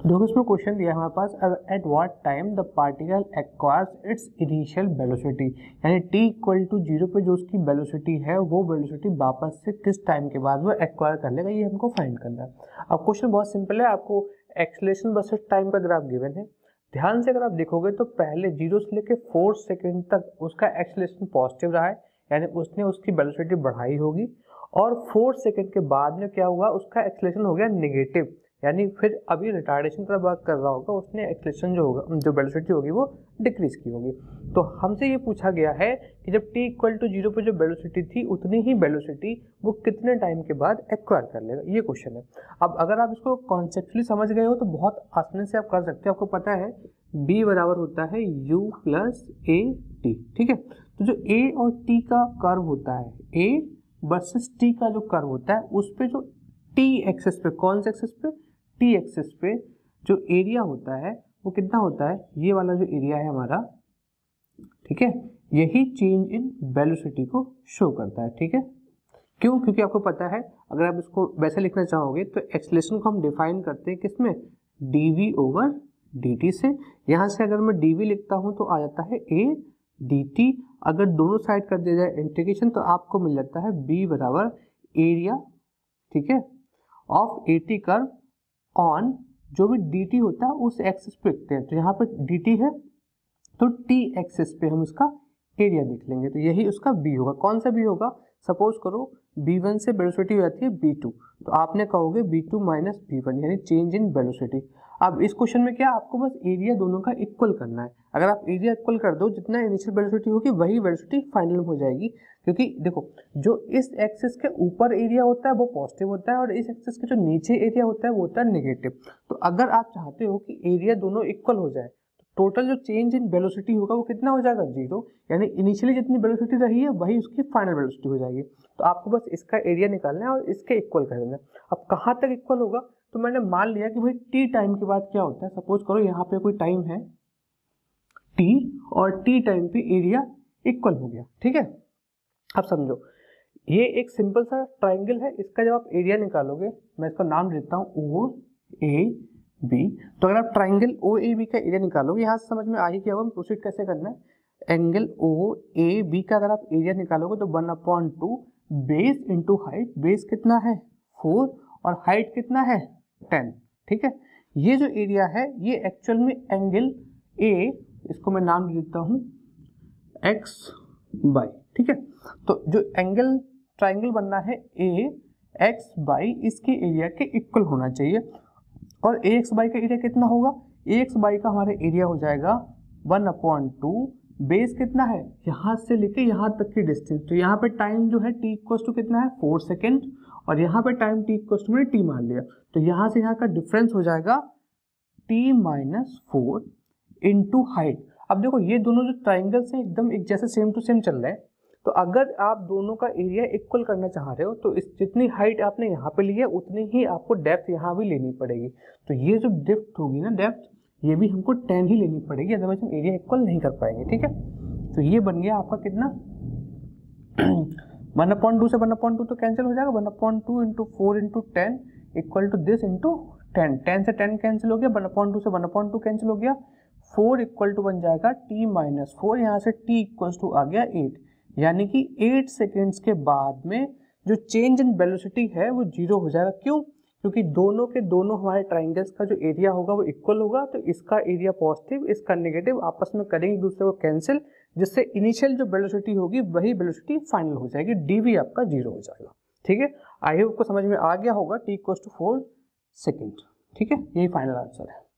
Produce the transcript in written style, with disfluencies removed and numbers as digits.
देखो इसमें क्वेश्चन दिया है हमारे पास, at what time the particle acquires its initial velocity, यानी t इक्वल टू 0 पे जो उसकी वेलोसिटी है वो वेलोसिटी वापस से किस टाइम के बाद वो एक्वायर कर लेगा, ये हमको फाइंड करना है। अब क्वेश्चन बहुत सिंपल है, आपको एक्सेलरेशन वर्सेस टाइम का ग्राफ गिवन है। ध्यान से अगर आप देखोगे तो पहले 0 से लेकर 4 सेकेंड तक उसका एक्सेलरेशन पॉजिटिव रहा है, यानी उसने उसकी वेलोसिटी बढ़ाई होगी, और 4 सेकेंड के बाद में क्या हुआ, उसका एक्सेलरेशन हो गया नेगेटिव, यानी फिर अभी रिटार्डेशन का वर्क कर रहा होगा, उसने एक्सेलरेशन जो होगा, जो वेलोसिटी होगी वो डिक्रीज की होगी। तो हमसे ये पूछा गया है कि जब t इक्वल टू 0 पे जो वेलोसिटी थी उतनी ही वेलोसिटी वो कितने टाइम के बाद एक्वायर कर लेगा, ये क्वेश्चन है। अब अगर आप इसको कॉन्सेप्चुअली समझ गए हो तो बहुत आसानी से आप कर सकते हो। आपको पता है b बराबर होता है u प्लस ए टी, ठीक है। तो जो a और t का कर्व होता है, a वर्सेस t का जो कर्व होता है उस पे जो t एक्सिस पे, कौन से एक्सिस पे, t एक्सिस पे जो एरिया होता है वो कितना होता है, ये वाला जो एरिया है हमारा, ठीक है, यही चेंज इन वेलोसिटी को शो करता है, ठीक है। क्यों? क्योंकि आपको पता है अगर आप इसको वैसे लिखना चाहोगे तो एक्सेलरेशन को हम डिफाइन करते हैं किसमें, dv ओवर dt से। यहाँ से अगर मैं dv लिखता हूँ तो आ जाता है a dt, अगर दोनों साइड कर दिया जाए इंटीग्रेशन तो आपको मिल जाता है b बराबर एरिया, ठीक है, ऑफ AT कर्व ऑन जो भी dt होता है उस एक्सिस पे लिखते हैं। तो यहाँ पे dt है तो t एक्सिस पे हम इसका एरिया देख लेंगे, तो यही उसका b होगा। कौन सा b होगा, सपोज करो b1 से वेलोसिटी हो जाती है b2, तो आपने कहोगे b2 माइनस b1, यानी चेंज इन वेलोसिटी। अब इस क्वेश्चन में क्या, आपको बस एरिया दोनों का इक्वल करना है। अगर आप एरिया इक्वल कर दो, जितना इनिशियल वेलोसिटी होगी वही वेलोसिटी फाइनल हो जाएगी, क्योंकि देखो जो इस एक्सिस के ऊपर एरिया होता है वो पॉजिटिव होता है और इस एक्सिस के जो नीचे एरिया होता है वो होता है नेगेटिव। तो अगर आप चाहते हो कि एरिया दोनों इक्वल हो जाए तो टोटल जो चेंज इन वेलोसिटी होगा वो कितना हो जाएगा, 0, यानी इनिशियली जितनी वेलोसिटी रही है वही उसकी फाइनल वेलोसिटी हो जाएगी। तो आपको बस इसका एरिया निकालना है और इसके इक्वल कर देना है। अब कहाँ तक इक्वल होगा, तो मैंने मान लिया कि भाई t टाइम के बाद क्या होता है, सपोज करो यहाँ पे कोई टाइम है t और t टाइम पे एरिया इक्वल हो गया, ठीक है। अब समझो ये एक सिंपल सा ट्राइंगल है, इसका जब आप एरिया निकालोगे, मैं इसका नाम देता हूँ ओ ए बी, तो अगर आप ट्राइंगल ओ ए बी का एरिया निकालोगे, यहाँ से समझ में आ ही गया होगा प्रोसीड कैसे करना है। एंगल ओ ए बी का अगर आप एरिया निकालोगे तो 1/2 बेस इंटू हाइट, बेस कितना है 4 और हाइट कितना है 10, ठीक है। ये जो एरिया है ये एक्चुअल में एंगल ए, इसको मैं नाम देता हूँ एक्स बाई, ठीक है। तो जो एंगल ट्राइंगल बनना है ए एक्स बाई, इसके एरिया के इक्वल होना चाहिए। और ए एक्स बाई का एरिया कितना होगा, ए एक्स बाई का हमारा एरिया हो जाएगा 1/2, बेस कितना है यहाँ से लेके यहाँ तक की डिस्टेंस, तो यहाँ पे टाइम जो है t इक्वल टू कितना है 4 सेकेंड, और यहाँ पे टाइम t इक्वल टू मैंने t मान लिया, तो यहाँ से यहाँ का डिफरेंस हो जाएगा t माइनस 4 इंटू हाइट। अब देखो ये दोनों जो ट्राइंगल्स हैं एकदम एक जैसे सेम टू सेम चल रहे हैं, तो अगर आप दोनों का एरिया इक्वल करना चाह रहे हो तो इस जितनी हाइट आपने यहाँ पे ली है उतनी ही आपको डेप्थ यहाँ भी लेनी पड़ेगी। तो ये जो डेप्थ होगी ना, डेप्थ ये भी हमको 10 ही लेनी पड़ेगी, अदरवाइज हम एरिया इक्वल नहीं कर पाएंगे, ठीक है। तो ये बन गया आपका कितना 1/2 से 1/2 तो कैंसिल हो जाएगा, 1/2 into 4 into 10 equal to this into 10, 10 से 10 कैंसिल हो गया, 1/2 से 1/2 कैंसिल हो गया, 4 इक्वल टू बन जाएगा t माइनस 4, यहाँ से t इक्वल टू आ गया 8, यानी कि 8 सेकेंड्स के बाद में जो चेंज इन वेलोसिटी है वो 0 हो जाएगा। क्यों? क्योंकि दोनों के दोनों हमारे ट्राइंगल्स का जो एरिया होगा वो इक्वल होगा, तो इसका एरिया पॉजिटिव इसका नेगेटिव आपस में करेंगे दूसरे को कैंसिल, जिससे इनिशियल जो वेलोसिटी होगी वही वेलोसिटी फाइनल हो जाएगी, dv आपका 0 हो जाएगा, ठीक है। आई होप को समझ में आ गया होगा, t इक्वल टू 4 सेकेंड, ठीक है। यही फाइनल आंसर है।